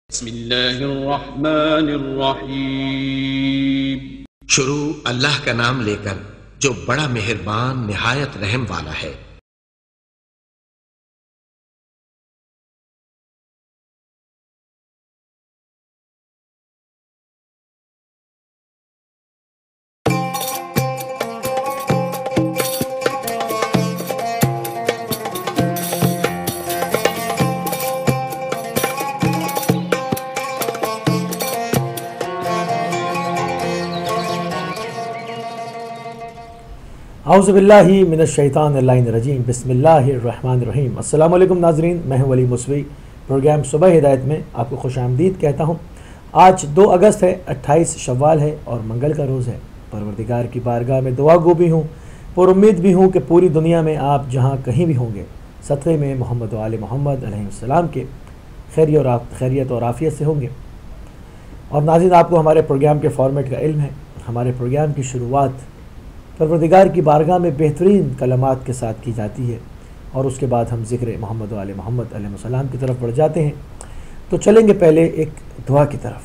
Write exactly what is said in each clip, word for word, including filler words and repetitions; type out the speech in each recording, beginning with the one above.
بسم الله الرحمن الرحیم। शुरू अल्लाह का नाम लेकर जो बड़ा मेहरबान निहायत रहम वाला है। औज़ुबिल्लाहि मिनश्शैतानिर्रजीम बिस्मिल्लाहिर्रहमानिर्रहीम। अस्सलामु अलैकुम नाज़रीन, मैं हूं वली मुसवी। प्रोग्राम सुबह हिदायत में आपको खुश आमदीद कहता हूं। आज दो अगस्त है, अट्ठाईस शव्वाल है और मंगल का रोज़ है। परवरदिगार की बारगाह में दुआ गो भी हूँ, पर उम्मीद भी हूँ कि पूरी दुनिया में आप जहाँ कहीं भी होंगे सदक़े में मोहम्मद व आले मोहम्मद अलैहिस्सलाम के खैरियत और खैरियत और आफ़ियत से होंगे। और नाज़रीन, आपको हमारे प्रोग्राम के फॉर्मेट का इल्म है। हमारे प्रोग्राम की शुरुआत परवरदिगार की बारगाह में बेहतरीन कलमात के साथ की जाती है और उसके बाद हम ज़िक्र मोहम्मद व आले मोहम्मद अलैहिस्सलाम की तरफ बढ़ जाते हैं। तो चलेंगे पहले एक दुआ की तरफ।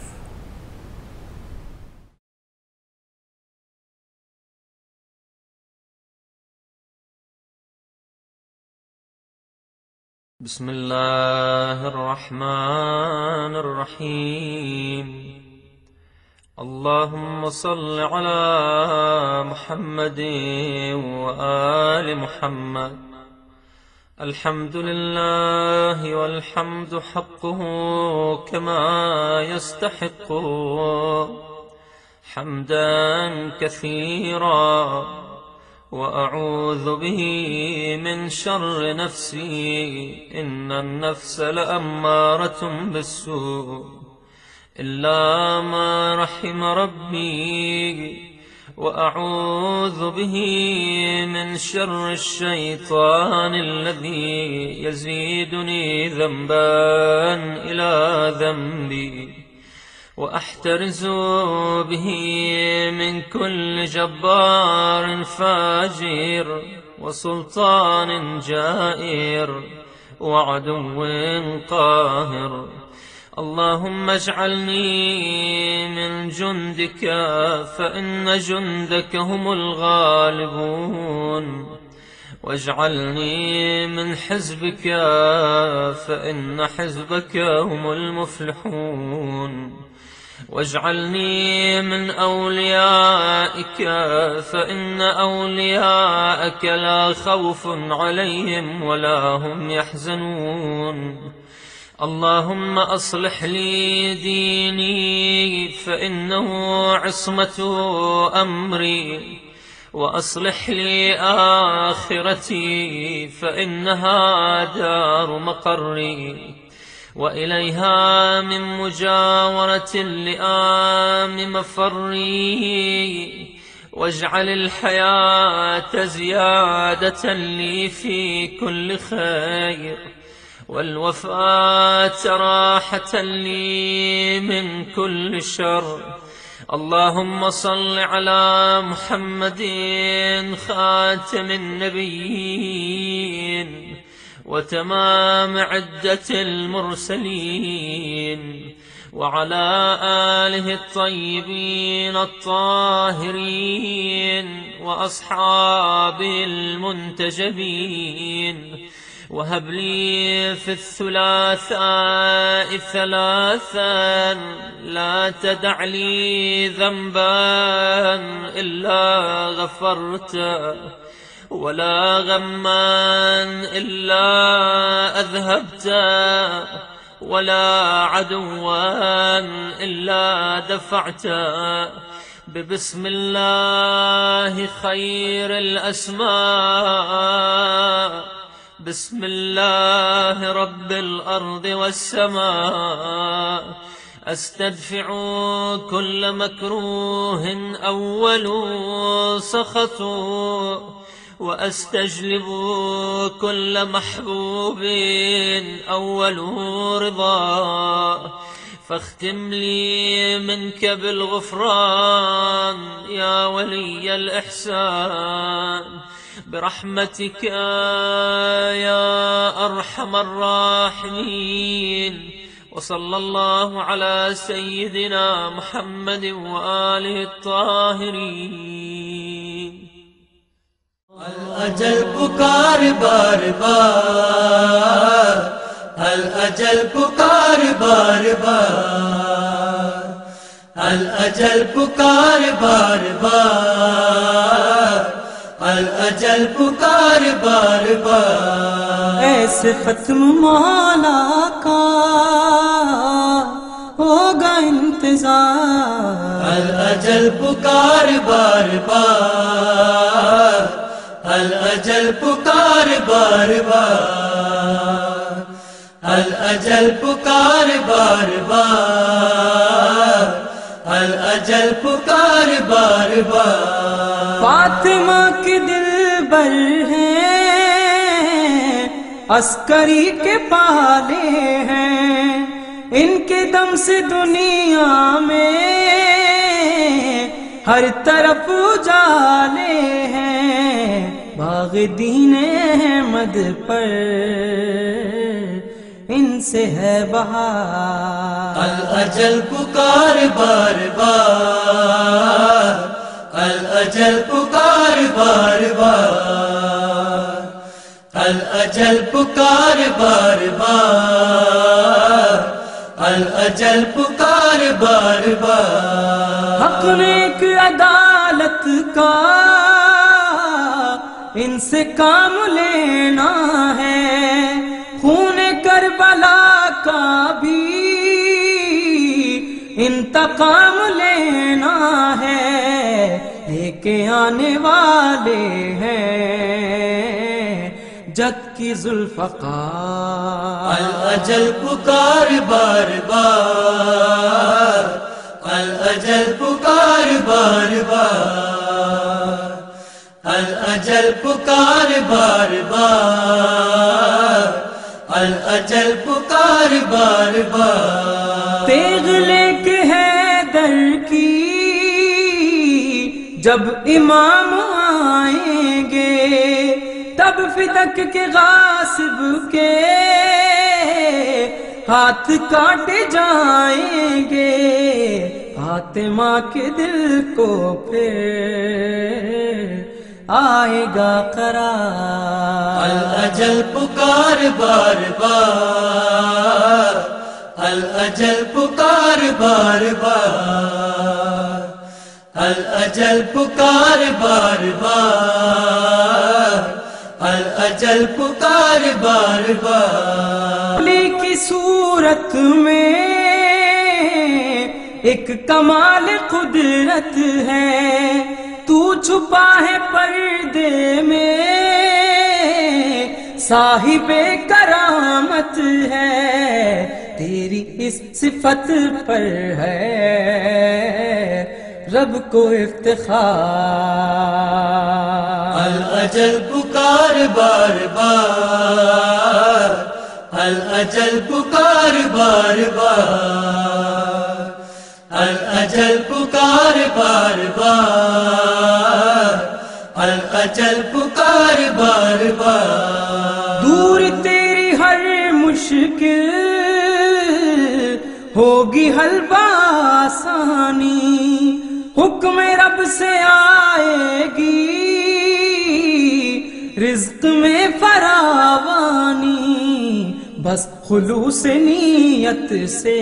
बिस्मिल्लाहिर्रहमानिर्रहीम। अल्लाहुम्मा सल्लि अला मुहम्मद व आलि मुहम्मद। अल्हम्दुलिल्लाहि वल हम्दु हक़्क़ुहु कमा यस्तहिक़्क़ु हम्दन कसीरा व अऊज़ु बिही मिन शर्रि नफ्सी इन्नन नफ्स लअम्मारतुम बिस्सू इल्ला मा रहिम रब्बी व अऊज़ु बिही मिन शर्रि शैतानिल्लज़ी यज़ीदुनी ज़ंबन इला ज़ंबी व अहतरिज़ु बिही मिन कुल्लि जब्बार फाजिर व सुल्तान जाइर व अदुव्विन काहिर। अल्लाहुम्मा इजअलनी मिन जुंदिक फ़इन्न जुंदक हुमुल गालिबून वाजअलनी मिन हिज़्बिक फ़इन्न हिज़्बक हुमुल मुफ़्लिहून वाजअलनी मिन औलियाइक फ़इन्न औलियाअक ला खौफ़ुन अलैहिम वला हुम यहज़नून। अल्लाहुम्मा अस्लिह ली दीनी फ़इन्नहु इस्मतु अम्री व अस्लिह ली आखिरती फ़इन्नहा दारु मक़र्री व इलैहा मिन मुजावरतिल लिआम मफ़र्री वाजअलिल हयात ज़ियादतन ली फ़ी कुल्लि खैर والوفاة راحة لي من كل شر। اللهم صل على محمد خاتم النبيين وتمام عدة المرسلين وعلى آله الطيبين الطاهرين وأصحابه المنتجبين وهب لي في الثلاثاء ثلاثا لا تدع لي ذنبا إلا غفرته ولا غما إلا أذهبته ولا عدوا إلا دفعته ببسم الله خير الأسماء بسم الله رب الأرض والسماء أستدفع كل مكروه أول سخط وأستجلب كل محبوب أول رضا فاختم لي منك بالغفران يا ولي الإحسان برحمتك يا أرحم الراحمين وصلى الله على سيدنا محمد وآله الطاهرين. الاجل پکار بار بار، الاجل پکار بار بار، الاجل پکار بار بار، الاجل پکار بار بار. ایسے ختم مولا کا ہوگا انتظار. الاجل پکار بار بار، الاجل پکار بار بار، الاجل پکار بار بار، الاجل پکار بار بار. فاطمہ کے دل بر ہیں، عسکری کے پالے ہیں، ان کے دم سے دنیا میں ہر طرف اجالے ہیں. باغ دین احمد پر ان سے ہے بہار. الاجل پکار بار بار، الاجل پکار بار بار، الاجل پکار بار بار، الاجل پکار بار بار. حق نیک عدالت کا ان سے کام لینا ہے، خون کربلا کا بھی انتقام لینا ہے. لے کے آنے والے ہیں جگ کی ذوالفقار. الاجل پکار بار بار، الاجل پکار بار بار، الاجل پکار بار بار، الاجل پکار بار بار. تیغ لے کے حیدر کی جب امام آئیں گے، تب فدق کے غاصب کے ہاتھ کاٹے جائیں گے. فاطمہ کے دل کو پھر آئے گا قرار. الاجل پکار بار بار، الاجل پکار بار بار، الاجل پکار بار بار، الاجل پکار بار بار. علی کی صورت میں ایک کمال قدرت ہے، تو چھپا ہے پردے میں صاحب کرامت ہے. تیری اس صفت پر ہے رب کو افتخار. الاجل پکار بار بار، الاجل پکار بار بار، الاجل پکار بار بار، الاجل پکار بار بار. دور تیری ہر مشکل ہوگی حل بآسانی، حکم رب سے آئے گی رزق میں فراوانی. بس خلوص نیت سے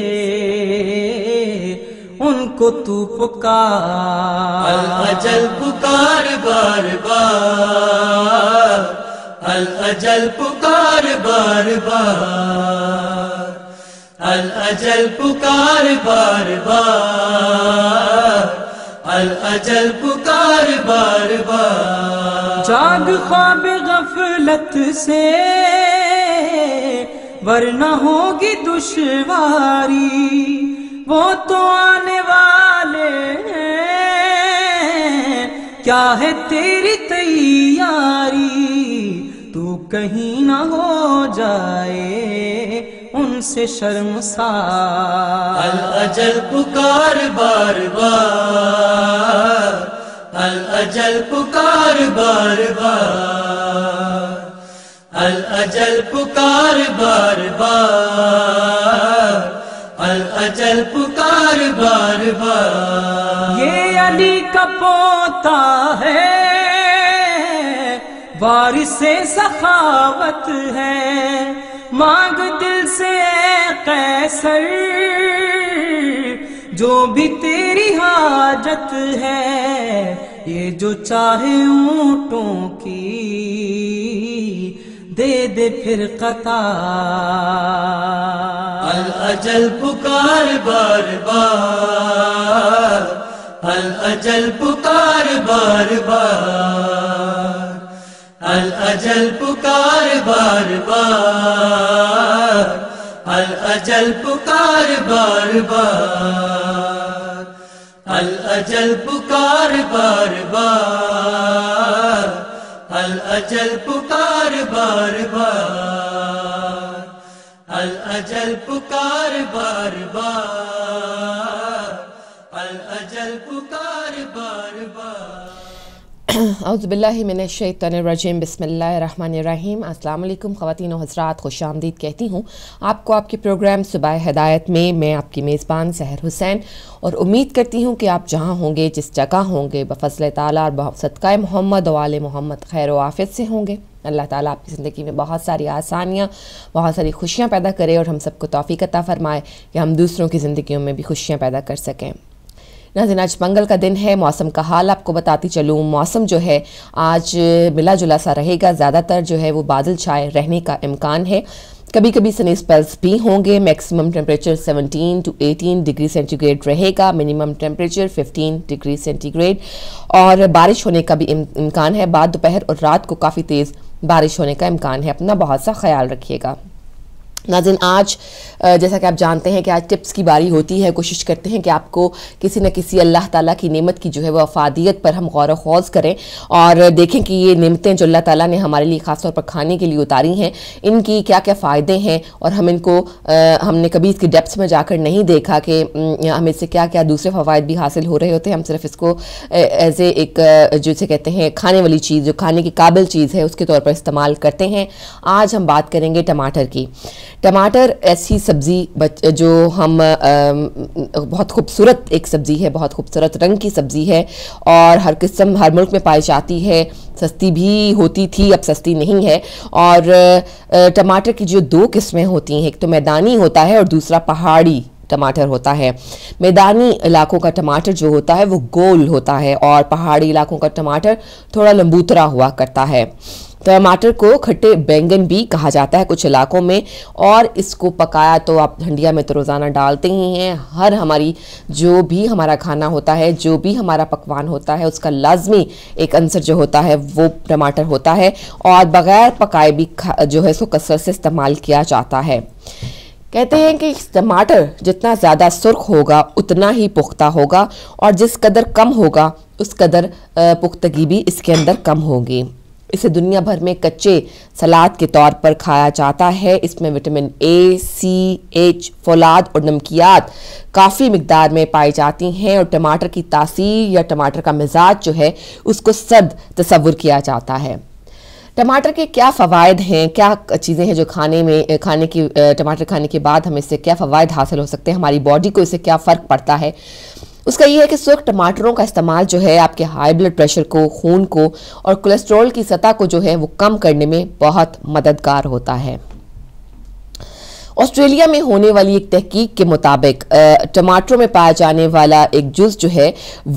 ان کو تو پکار. الاجل پکار بار بار، الاجل پکار بار بار، الاجل پکار بار بار، الاجل پکار بار بار. جاگ خواب غفلت سے ورنہ ہوگی دشواری، وہ تو آنے والے ہیں کیا ہے تیری تیاری. تو کہیں نہ ہو جائے ان سے شرمسار. الاجل پکار بار بار، الاجل پکار بار بار، الاجل پکار بار بار، الاجل پکار بار بار. یہ علی کا پوتا ہے، وارث سخاوت ہے، مانگ دل سے اے قیصر جو بھی تیری حاجت ہے، یہ جو چاہے اونٹوں کی دے دے پھر قطار. الاجل پکار بار بار، الاجل پکار بار بار، الاجل پکار بار بار، الاجل پکار بار بار، الاجل پکار بار بار، الاجل پکار بار بار، الاجل پکار بار بار، الاجل پکار بار بار. اعوذ باللہ من الشیطان الرجیم، بسم اللہ الرحمن الرحیم. السلام علیکم خواتین و حضرات، خوش آمدید کہتی ہوں آپ کو آپ کے پروگرام صبح ہدایت میں. میں آپ کی میزبان سحر حسین، اور امید کرتی ہوں کہ آپ جہاں ہوں گے، جس جگہ ہوں گے، بفضل تعالیٰ اور صدقہ محمد و آل محمد خیر و عافیت سے ہوں گے. اللہ تعالیٰ آپ کی زندگی میں بہت ساری آسانیاں، بہت ساری خوشیاں پیدا کرے، اور ہم سب کو توفیق عطا فرمائے کہ ہم دوسروں کی زندگیوں میں بھی خوشیاں پیدا کر سکیں. ناظرین، آج منگل کا دن ہے. موسم کا حال آپ کو بتاتی چلوں. موسم جو ہے آج ملا جلا سا رہے گا، زیادہ تر جو ہے وہ بادل چھائے رہنے کا امکان ہے. کبھی کبھی سنی اسپیلز بھی ہوں گے. Maximum temperature seventeen to eighteen degree centigrade رہے گا، minimum temperature fifteen degree centigrade, اور بارش ہونے کا بھی امکان ہے. بعد دوپہر اور رات کو کافی تیز بارش ہونے کا امکان ہے. اپنا بہت سا خیال رکھیے گا. ناظرین، آج جیسا کہ آپ جانتے ہیں کہ آج ٹپس کی باری ہوتی ہے. کوشش کرتے ہیں کہ آپ کو کسی نہ کسی اللہ تعالیٰ کی نعمت کی جو ہے وہ افادیت پر ہم غور و خوض کریں، اور دیکھیں کہ یہ نعمتیں جو اللہ تعالیٰ نے ہمارے لیے خاص طور پر کھانے کے لیے اتاری ہیں، ان کی کیا کیا فائدے ہیں، اور ہم ان کو ہم نے کبھی اس کی ڈیپس میں جا کر نہیں دیکھا کہ ہمیں اس سے کیا کیا دوسرے فوائد بھی حاصل ہو رہے ہوتے ہیں. ہم صرف اس کو ایز اے ایک جسے کہتے ہیں کھانے والی چیز، جو کھانے کی قابل چیز ہے، اس کے طور پر استعمال کرتے ہیں. آج ہم بات کریں گے ٹماٹر کی. ٹماٹر ایسی سبزی جو ہم بہت خوبصورت ایک سبزی ہے، بہت خوبصورت رنگ کی سبزی ہے، اور ہر قسم ہر ملک میں پائی جاتی ہے. سستی بھی ہوتی تھی، اب سستی نہیں ہے. اور ٹماٹر کی جو دو قسمیں ہوتی ہیں، ایک تو میدانی ہوتا ہے اور دوسرا پہاڑی ٹماٹر ہوتا ہے. میدانی علاقوں کا ٹماٹر جو ہوتا ہے وہ گول ہوتا ہے، اور پہاڑی علاقوں کا ٹماٹر تھوڑا لمبوترا ہوا کرتا ہے. ٹماٹر کو کھٹے بینگن بھی کہا جاتا ہے کچھ علاقوں میں، اور اس کو پکایا تو آپ ہنڈیا میں تو روزانہ ڈالتے ہی ہیں. ہر ہماری جو بھی ہمارا کھانا ہوتا ہے، جو بھی ہمارا پکوان ہوتا ہے، اس کا لازمی ایک عنصر جو ہوتا ہے وہ ٹماٹر ہوتا ہے، اور بغیر پکائے بھی جو ہے سو کثرت سے استعمال کیا جاتا ہے. کہتے ہیں کہ ٹماٹر جتنا زیادہ سرخ ہوگا اتنا ہی پختہ ہوگا، اور جس قدر کم ہوگا اس قدر پختگی بھی اس کے اندر کم ہوگی. اسے دنیا بھر میں کچے سلاد کے طور پر کھایا جاتا ہے. اس میں وٹامن اے، سی، ایچ، فولاد اور نمکیات کافی مقدار میں پائی جاتی ہیں، اور ٹماٹر کی تاثیر یا ٹماٹر کا مزاج جو ہے اس کو سرد تصور کیا جاتا ہے. ٹماٹر کے کیا فوائد ہیں، کیا چیزیں ہیں جو کھانے میں کھانے کی ٹماٹر کھانے کے بعد ہمیں اس سے کیا فوائد حاصل ہو سکتے ہیں، ہماری باڈی کو اس سے کیا فرق پڑتا ہے. اس کا یہ ہے کہ سرخ ٹماٹروں کا استعمال جو ہے آپ کے ہائی بلڈ پریشر کو، خون کو اور کولیسٹرول کی سطح کو جو ہے وہ کم کرنے میں بہت مددگار ہوتا ہے. آسٹریلیا میں ہونے والی ایک تحقیق کے مطابق ٹماٹروں میں پایا جانے والا ایک جز جو ہے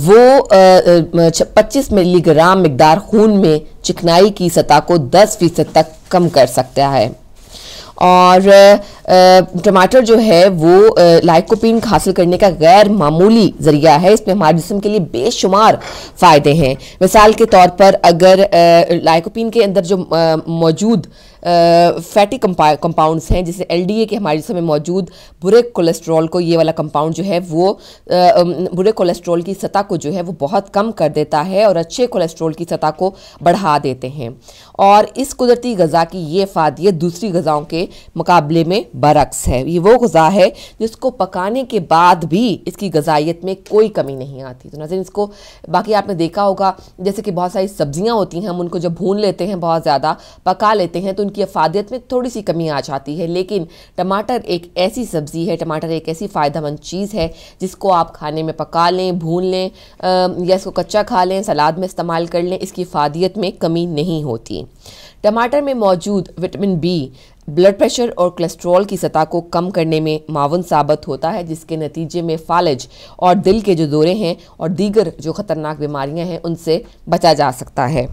وہ پچیس ملی گرام مقدار خون میں چکنائی کی سطح کو دس فیصد تک کم کر سکتا ہے. اور ٹماٹر جو ہے وہ لائکوپین حاصل کرنے کا غیر معمولی ذریعہ ہے. اس میں ہمارے جسم کے لیے بے شمار فائدے ہیں. مثال کے طور پر اگر لائکوپین کے اندر جو موجود فیٹی کمپاؤنڈز ہیں، جیسے ایل ڈی اے کے ہمارے جسم میں موجود برے کولیسٹرول کو، یہ والا کمپاؤنڈ جو ہے وہ برے کولیسٹرول کی سطح کو جو ہے وہ بہت کم کر دیتا ہے، اور اچھے کولیسٹرول کی سطح کو بڑھا دیتے ہیں. اور اس قدرتی غذا کی یہ افادیت دوسری غذاؤں کے مقابلے میں برعکس ہے. یہ وہ غذا ہے جس کو پکانے کے بعد بھی اس کی غذائیت میں کوئی کمی نہیں آتی. تو ناظرین، اس کو باقی آپ نے دیکھا ہوگا، جیسے کہ بہت ساری سبزیاں ہوتی ہیں، ہم ان کو جب بھون لیتے ہیں، بہت زیادہ پکا لیتے ہیں، تو ان کی افادیت میں تھوڑی سی کمی آ جاتی ہے، لیکن ٹماٹر ایک ایسی سبزی ہے، ٹماٹر ایک ایسی فائدہ مند چیز ہے جس کو آپ کھانے میں پکا لیں، بھون لیں یا اس کو کچا کھا لیں، سلاد میں استعمال کر لیں، اس کی افادیت میں کمی نہیں ہوتی۔ ٹماٹر میں موجود وٹامن بی بلڈ پریشر اور کولیسٹرول کی سطح کو کم کرنے میں معاون ثابت ہوتا ہے، جس کے نتیجے میں فالج اور دل کے جو دورے ہیں اور دیگر جو خطرناک بیماریاں ہیں ان سے بچا جا سکتا ہے۔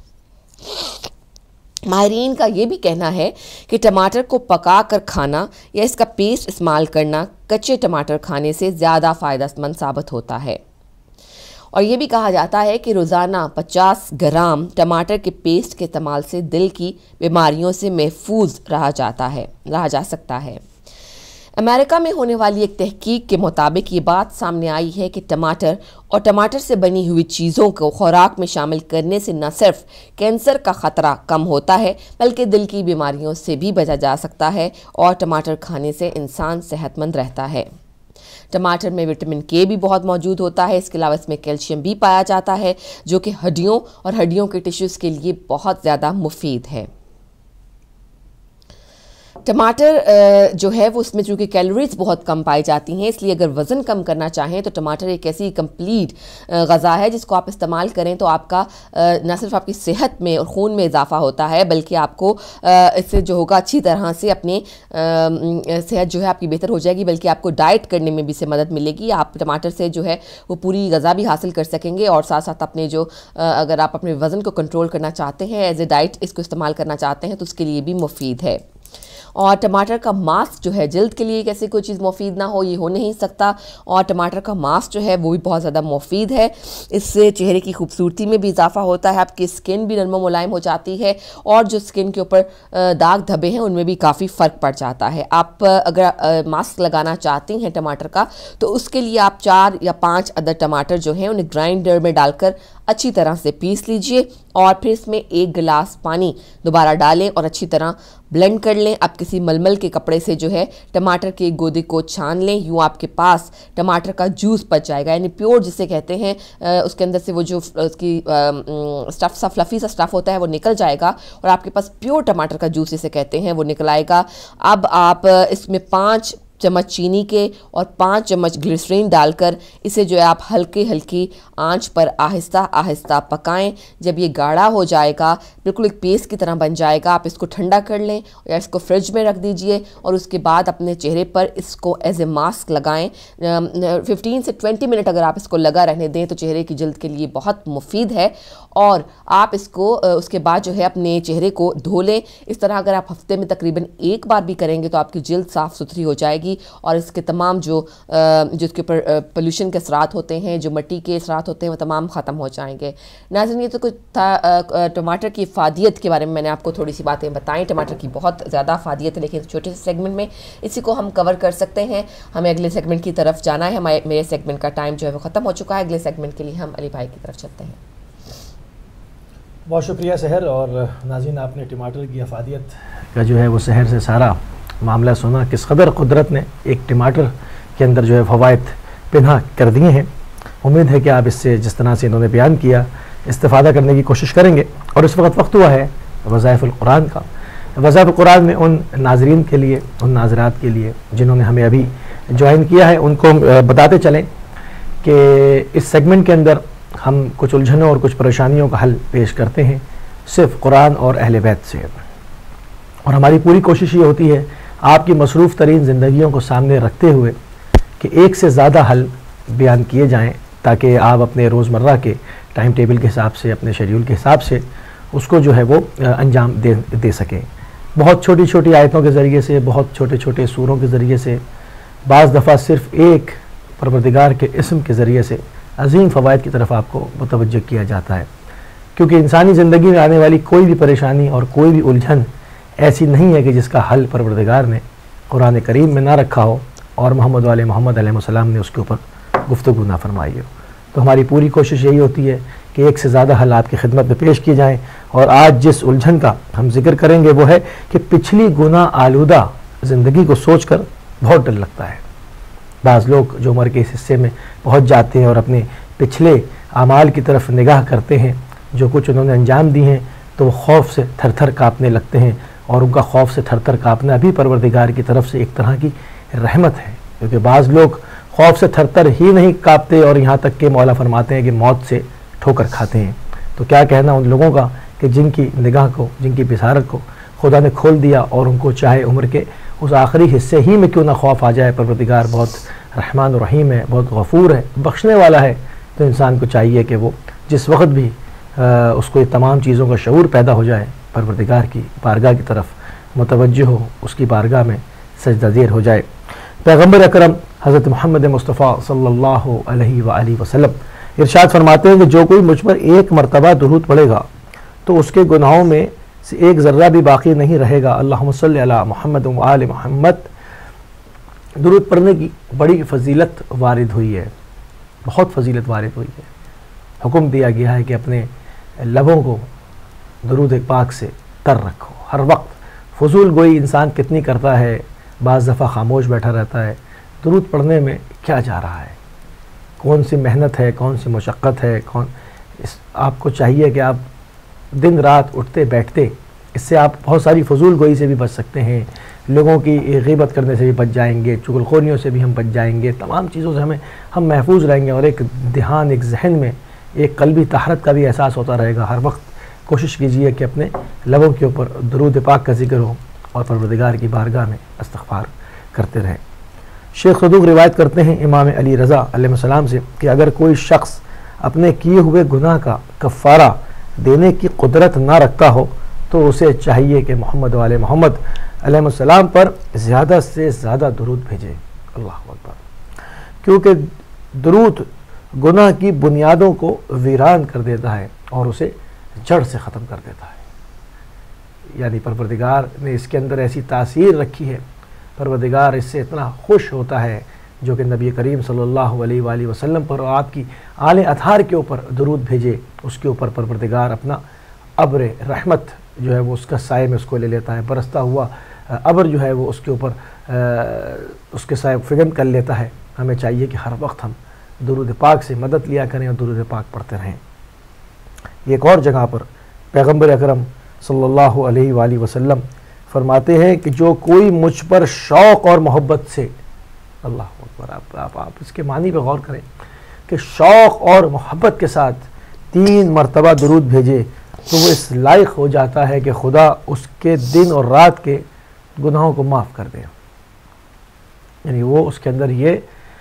ماہرین کا یہ بھی کہنا ہے کہ ٹماٹر کو پکا کر کھانا یا اس کا پیسٹ استعمال کرنا کچے ٹماٹر کھانے سے زیادہ فائدہ مند ثابت ہوتا ہے، اور یہ بھی کہا جاتا ہے کہ روزانہ پچاس گرام ٹماٹر کے پیسٹ کے استعمال سے دل کی بیماریوں سے محفوظ رہا جاتا ہے رہا جا سکتا ہے۔ امریکہ میں ہونے والی ایک تحقیق کے مطابق یہ بات سامنے آئی ہے کہ ٹماٹر اور ٹماٹر سے بنی ہوئی چیزوں کو خوراک میں شامل کرنے سے نہ صرف کینسر کا خطرہ کم ہوتا ہے بلکہ دل کی بیماریوں سے بھی بچا جا سکتا ہے، اور ٹماٹر کھانے سے انسان صحت مند رہتا ہے۔ ٹماٹر میں وٹامن کے بھی بہت موجود ہوتا ہے، اس کے علاوہ اس میں کیلشیم بھی پایا جاتا ہے جو کہ ہڈیوں اور ہڈیوں کے ٹیشوز کے لیے بہت زیادہ مفید ہے۔ ٹماٹر جو ہے وہ اس میں چونکہ کیلوریز بہت کم پائی جاتی ہیں، اس لیے اگر وزن کم کرنا چاہیں تو ٹماٹر ایک ایسی کمپلیٹ غذا ہے جس کو آپ استعمال کریں تو آپ کا نہ صرف آپ کی صحت میں اور خون میں اضافہ ہوتا ہے بلکہ آپ کو اس سے جو ہوگا اچھی طرح سے اپنی صحت جو ہے آپ کی بہتر ہو جائے گی، بلکہ آپ کو ڈائٹ کرنے میں بھی سے مدد ملے گی۔ آپ ٹماٹر سے جو ہے وہ پوری غذا بھی حاصل کر سکیں گے، اور ساتھ ساتھ اپنے جو اگر آپ اپنے وزن کو کنٹرول کرنا چاہتے ہیں، ایز اے ڈائٹ اس کو استعمال کرنا چاہتے ہیں تو اس کے لیے بھی مفید ہے۔ اور ٹماٹر کا ماسک جو ہے جلد کے لیے کیسے کوئی چیز مفید نہ ہو، یہ ہو نہیں سکتا، اور ٹماٹر کا ماسک جو ہے وہ بھی بہت زیادہ مفید ہے۔ اس سے چہرے کی خوبصورتی میں بھی اضافہ ہوتا ہے، آپ کی اسکن بھی نرم و ملائم ہو جاتی ہے، اور جو اسکن کے اوپر داغ دھبے ہیں ان میں بھی کافی فرق پڑ جاتا ہے۔ آپ اگر ماسک لگانا چاہتی ہیں ٹماٹر کا تو اس کے لیے آپ چار یا پانچ عدد ٹماٹر جو ہیں انہیں گرائنڈر میں ڈال کر اچھی طرح سے پیس لیجئے، اور پھر اس میں ایک گلاس پانی دوبارہ ڈالیں اور اچھی طرح بلینڈ کر لیں۔ آپ کسی ململ کے کپڑے سے جو ہے ٹماٹر کے گودے کو چھان لیں، یوں آپ کے پاس ٹماٹر کا جوس بچ جائے گا، یعنی پیور جسے کہتے ہیں، اس کے اندر سے وہ جو اس کی سٹف سا فلفی سا سٹف ہوتا ہے وہ نکل جائے گا، اور آپ کے پاس پیور ٹماٹر کا جوس جسے کہتے ہیں وہ نکل آئے گا۔ اب آپ اس میں پانچ چمچ چینی کے اور پانچ چمچ گلیسرین ڈال کر اسے جو ہے آپ ہلکی ہلکی آنچ پر آہستہ آہستہ پکائیں۔ جب یہ گاڑھا ہو جائے گا، بالکل ایک پیسٹ کی طرح بن جائے گا، آپ اس کو ٹھنڈا کر لیں یا اس کو فریج میں رکھ دیجئے، اور اس کے بعد اپنے چہرے پر اس کو ایز اے ماسک لگائیں۔ ففٹین سے ٹوینٹی منٹ اگر آپ اس کو لگا رہنے دیں تو چہرے کی جلد کے لیے بہت مفید ہے، اور آپ اس کو اس کے بعد جو ہے اپنے چہرے کو دھو لیں۔ اس طرح اگر آپ ہفتے میں تقریباً ایک بار بھی کریں گے تو آپ کی جلد صاف ستھری ہو جائے گی، اور اس کے تمام جو جو اس کے اوپر پولوشن کے اثرات ہوتے ہیں، جو مٹی کے اثرات ہوتے ہیں، وہ تمام ختم ہو جائیں گے۔ ناظرین، یہ تو کچھ تھا ٹماٹر کی افادیت کے بارے میں، میں نے آپ کو تھوڑی سی باتیں بتائیں۔ ٹماٹر کی بہت زیادہ افادیت ہے، لیکن چھوٹے سے سیگمنٹ میں اسی کو ہم کور کر سکتے ہیں۔ ہمیں اگلے سیگمنٹ کی طرف جانا ہے، ہمارے میرے سیگمنٹ کا ٹائم جو ہے وہ ختم ہو چکا ہے۔ اگلے سیگمنٹ کے لیے ہم علی بھائی کی طرف چلتے ہیں۔ بہت شکریہ سحر۔ اور ناظرین، آپ نے ٹماٹر کی افادیت کا جو ہے وہ سحر سے سارا معاملہ سنا، کس قدر قدرت نے ایک ٹماٹر کے اندر جو ہے فوائد پنہا کر دیے ہیں۔ امید ہے کہ آپ اس سے جس طرح سے انہوں نے بیان کیا استفادہ کرنے کی کوشش کریں گے۔ اور اس وقت وقت ہوا ہے وظائف القرآن کا۔ وظائف القرآن میں ان ناظرین کے لیے، ان ناظرات کے لیے جنہوں نے ہمیں ابھی جوائن کیا ہے، ان کو بتاتے چلیں کہ اس سیگمنٹ کے اندر ہم کچھ الجھنوں اور کچھ پریشانیوں کا حل پیش کرتے ہیں صرف قرآن اور اہل بیت سے، اور ہماری پوری کوشش یہ ہوتی ہے آپ کی مصروف ترین زندگیوں کو سامنے رکھتے ہوئے کہ ایک سے زیادہ حل بیان کیے جائیں، تاکہ آپ اپنے روزمرہ کے ٹائم ٹیبل کے حساب سے، اپنے شیڈیول کے حساب سے اس کو جو ہے وہ انجام دے دے سکیں۔ بہت چھوٹی چھوٹی آیتوں کے ذریعے سے، بہت چھوٹے چھوٹے سوروں کے ذریعے سے، بعض دفعہ صرف ایک پروردگار کے اسم کے ذریعے سے عظیم فوائد کی طرف آپ کو متوجہ کیا جاتا ہے، کیونکہ انسانی زندگی میں آنے والی کوئی بھی پریشانی اور کوئی بھی الجھن ایسی نہیں ہے کہ جس کا حل پروردگار نے قرآن کریم میں نہ رکھا ہو اور محمد والے محمد علیہ السلام نے اس کے اوپر گفتگو نہ فرمائی ہو۔ تو ہماری پوری کوشش یہی ہوتی ہے کہ ایک سے زیادہ حل آپ کی خدمت میں پیش کیے جائیں، اور آج جس الجھن کا ہم ذکر کریں گے وہ ہے کہ پچھلی گناہ آلودہ زندگی کو سوچ کر بہت ڈر لگتا ہے۔ بعض لوگ جو عمر کے اس حصے میں پہنچ جاتے ہیں اور اپنے پچھلے اعمال کی طرف نگاہ کرتے ہیں جو کچھ انہوں نے انجام دی ہیں، تو وہ خوف سے تھر تھر کانپنے لگتے ہیں، اور ان کا خوف سے تھر تھر کانپنا بھی پروردگار کی طرف سے ایک طرح کی رحمت ہے، کیونکہ بعض لوگ خوف سے تھر تھر ہی نہیں کانپتے اور یہاں تک کہ مولا فرماتے ہیں کہ موت سے ٹھوکر کھاتے ہیں۔ تو کیا کہنا ان لوگوں کا کہ جن کی نگاہ کو، جن کی بصارت کو خدا نے کھول دیا اور ان کو چاہے عمر کے اس آخری حصے ہی میں کیوں نہ خوف آ جائے۔ پروردگار بہت رحمان و رحیم ہے، بہت غفور ہے، بخشنے والا ہے، تو انسان کو چاہیے کہ وہ جس وقت بھی اس کو یہ تمام چیزوں کا شعور پیدا ہو جائے، پروردگار کی بارگاہ کی طرف متوجہ ہو، اس کی بارگاہ میں سجدہ زیر ہو جائے۔ پیغمبر اکرم حضرت محمد مصطفیٰ صلی اللہ علیہ وآلہ وسلم ارشاد فرماتے ہیں کہ جو کوئی مجھ پر ایک مرتبہ درود پڑھے گا تو اس کے گناہوں میں سے ایک ذرہ بھی باقی نہیں رہے گا۔ اللہم صلی علی محمد و آل محمد۔ درود پڑھنے کی بڑی فضیلت وارد ہوئی ہے، بہت فضیلت وارد ہوئی ہے۔ حکم دیا گیا ہے کہ اپنے لبوں کو درود پاک سے تر رکھو۔ ہر وقت فضول گوئی انسان کتنی کرتا ہے، بعض دفعہ خاموش بیٹھا رہتا ہے۔ درود پڑھنے میں کیا جا رہا ہے، کون سی محنت ہے، کون سی مشقت ہے، کون اس آپ کو چاہیے کہ آپ دن رات اٹھتے بیٹھتے، اس سے آپ بہت ساری فضول گوئی سے بھی بچ سکتے ہیں، لوگوں کی غیبت کرنے سے بھی بچ جائیں گے، چغلخوریوں سے بھی ہم بچ جائیں گے، تمام چیزوں سے ہمیں ہم محفوظ رہیں گے، اور ایک دھیان، ایک ذہن میں ایک قلبی طہارت کا بھی احساس ہوتا رہے گا۔ ہر وقت کوشش کیجئے کہ اپنے لبوں کے اوپر درود پاک کا ذکر ہو اور پروردگار کی بارگاہ میں استغفار کرتے رہیں۔ شیخ صدوق روایت کرتے ہیں امام علی رضا علیہ السلام سے کہ اگر کوئی شخص اپنے کیے ہوئے گناہ کا کفارہ دینے کی قدرت نہ رکھتا ہو تو اسے چاہیے کہ محمد و آل محمد علیہ السلام پر زیادہ سے زیادہ درود بھیجے۔ اللہ اکبر، کیونکہ درود گناہ کی بنیادوں کو ویران کر دیتا ہے اور اسے جڑ سے ختم کر دیتا ہے۔ یعنی پروردگار نے اس کے اندر ایسی تاثیر رکھی ہے، پروردگار اس سے اتنا خوش ہوتا ہے جو کہ نبی کریم صلی اللہ علیہ وآلہ وسلم پر اور آپ کی آل اطہار کے اوپر درود بھیجے، اس کے اوپر پروردگار اپنا ابر رحمت جو ہے وہ اس کا سائے میں اس کو لے لیتا ہے، برستا ہوا ابر جو ہے وہ اس کے اوپر اس کے سائے فگن کر لیتا ہے۔ ہمیں چاہیے کہ ہر وقت ہم درود پاک سے مدد لیا کریں اور درود پاک پڑھتے رہیں۔ ایک اور جگہ پر پیغمبر اکرم صلی اللہ علیہ وآلہ وسلم فرماتے ہیں کہ جو کوئی مجھ پر شوق اور محبت سے، اللہ اکبر، آپ آپ آپ اس کے معنی پہ غور کریں کہ شوق اور محبت کے ساتھ تین مرتبہ درود بھیجے تو وہ اس لائق ہو جاتا ہے کہ خدا اس کے دن اور رات کے گناہوں کو معاف کر دے۔ یعنی وہ اس کے اندر یہ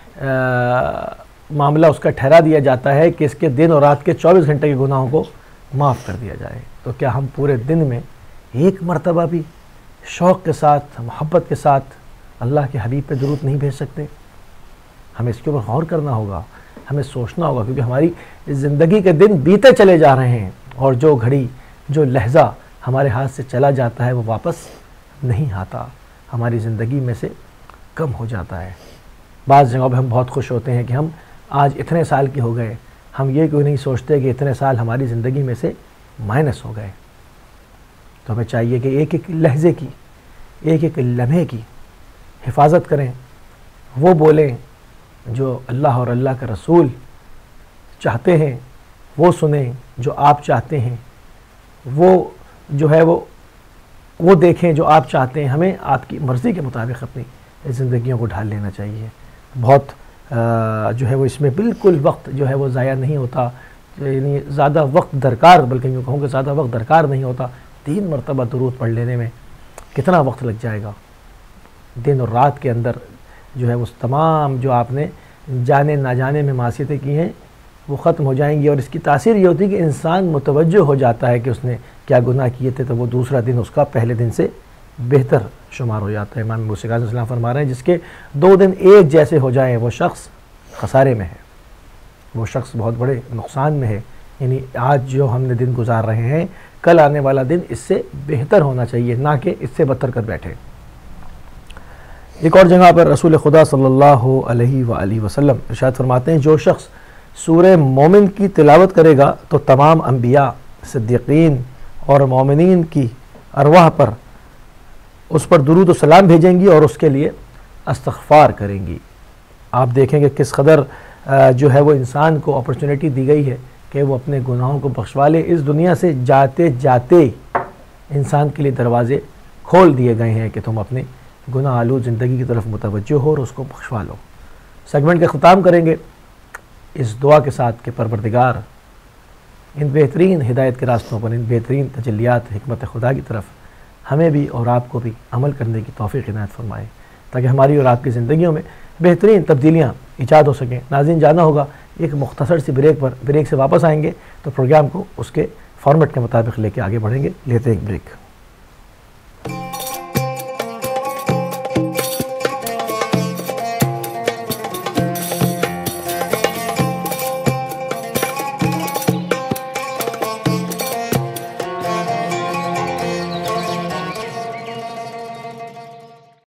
معاملہ اس کا ٹھہرا دیا جاتا ہے کہ اس کے دن اور رات کے چوبیس گھنٹے کے گناہوں کو معاف کر دیا جائے۔ تو کیا ہم پورے دن میں ایک مرتبہ بھی شوق کے ساتھ، محبت کے ساتھ اللہ کے حبیب پہ درود نہیں بھیج سکتے؟ ہمیں اس کے اوپر غور کرنا ہوگا، ہمیں سوچنا ہوگا، کیونکہ ہماری زندگی کے دن بیتے چلے جا رہے ہیں اور جو گھڑی، جو لحظہ ہمارے ہاتھ سے چلا جاتا ہے وہ واپس نہیں آتا، ہماری زندگی میں سے کم ہو جاتا ہے۔ بعض جگہوں پہ ہم بہت خوش ہوتے ہیں کہ ہم آج اتنے سال کے ہو گئے، ہم یہ کیوں نہیں سوچتے کہ اتنے سال ہماری زندگی میں سے مائنس ہو گئے۔ تو ہمیں چاہیے کہ ایک ایک لحظے کی، ایک ایک لمحے کی حفاظت کریں، وہ بولیں جو اللہ اور اللہ کا رسول چاہتے ہیں، وہ سنیں جو آپ چاہتے ہیں، وہ جو ہے وہ وہ دیکھیں جو آپ چاہتے ہیں۔ ہمیں آپ کی مرضی کے مطابق اپنی زندگیوں کو ڈھال لینا چاہیے۔ بہت جو ہے وہ اس میں بالکل وقت جو ہے وہ ضائع نہیں ہوتا، یعنی زیادہ وقت درکار، بلکہ یوں کہوں کہ زیادہ وقت درکار نہیں ہوتا۔ تین مرتبہ درود پڑھ لینے میں کتنا وقت لگ جائے گا؟ دن اور رات کے اندر جو ہے وہ تمام جو آپ نے جانے نہ جانے میں معصیتیں کی ہیں وہ ختم ہو جائیں گی، اور اس کی تاثیر یہ ہوتی ہے کہ انسان متوجہ ہو جاتا ہے کہ اس نے کیا گناہ کیے تھے، تو وہ دوسرا دن اس کا پہلے دن سے بہتر شمار ہو جاتا ہے۔ امام موسیٰ علیہ السلام فرما رہے ہیں جس کے دو دن ایک جیسے ہو جائیں وہ شخص خسارے میں ہے، وہ شخص بہت بڑے نقصان میں ہے۔ یعنی آج جو ہم نے دن گزار رہے ہیں، کل آنے والا دن اس سے بہتر ہونا چاہیے، نہ کہ اس سے بدتر کر بیٹھے۔ ایک اور جگہ پر رسول خدا صلی اللہ علیہ وآلہ وسلم ارشاد فرماتے ہیں جو شخص سورہ مومن کی تلاوت کرے گا تو تمام انبیاء، صدیقین اور مومنین کی ارواح پر اس پر درود و سلام بھیجیں گی اور اس کے لیے استغفار کریں گی۔ آپ دیکھیں کہ کس قدر جو ہے وہ انسان کو اپرچونٹی دی گئی ہے کہ وہ اپنے گناہوں کو بخشوا لے۔ اس دنیا سے جاتے جاتے انسان کے لیے دروازے کھول دیے گئے ہیں کہ تم اپنے گناہ آلود زندگی کی طرف متوجہ ہو اور اس کو بخشوا لو۔ سیگمنٹ کا ختام کریں گے اس دعا کے ساتھ کہ پروردگار ان بہترین ہدایت کے راستوں پر، ان بہترین تجلیات حکمت خدا کی طرف ہمیں بھی اور آپ کو بھی عمل کرنے کی توفیق عنایت فرمائے، تاکہ ہماری اور آپ کی زندگیوں میں بہترین تبدیلیاں ایجاد ہو سکیں۔ ناظرین، جانا ہوگا ایک مختصر سی بریک پر، بریک سے واپس آئیں گے تو پروگرام کو اس کے فارمیٹ کے مطابق لے کے آگے بڑھیں گے۔ لیتے ہیں ایک بریک۔